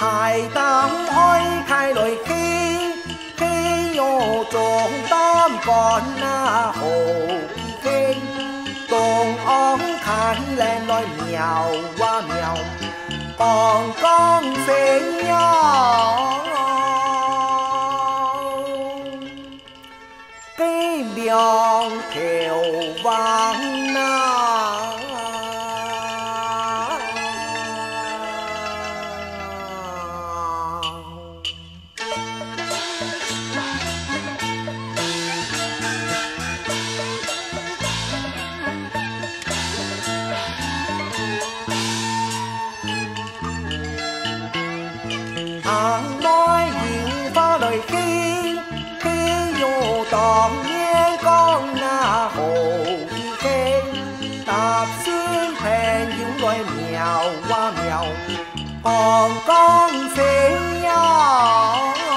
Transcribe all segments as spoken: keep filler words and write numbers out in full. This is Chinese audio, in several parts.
排灯開開來傾傾yo重擔幹那好傾，東安看靚來苗啊苗，剛剛醒呀，幾苗條灣啊。行來煙花來傾傾yo當煙光那好傾，搭先平要來苗啊苗，剛剛醒呀，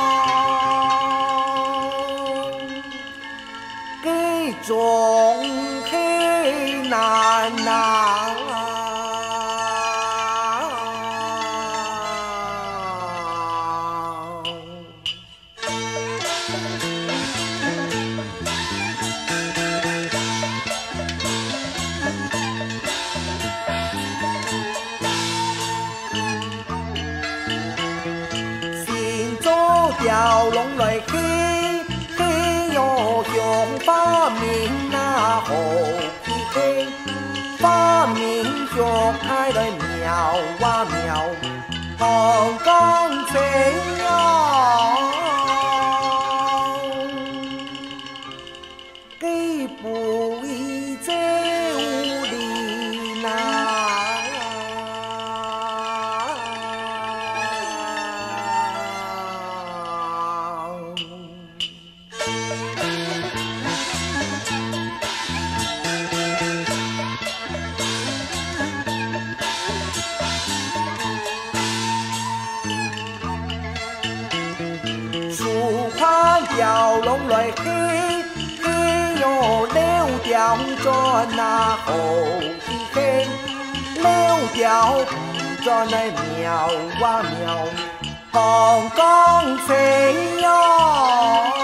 幾種氣難拿。條龍來傾傾yo向花面那好傾，花面向開來苗啊苗，剛剛醒呀，幾步一朝離那。樹框條龍來傾傾yo溜掉咗那好傾，溜掉唔咗那苗啊苗，剛剛醒呀。